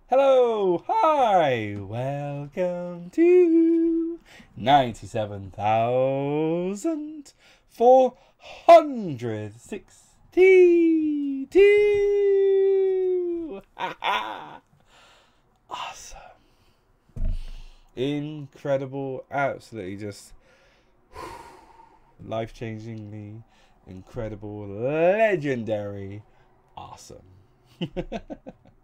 Hello, hi, welcome to 97,462. Awesome. Incredible, absolutely just life-changingly incredible, legendary, awesome.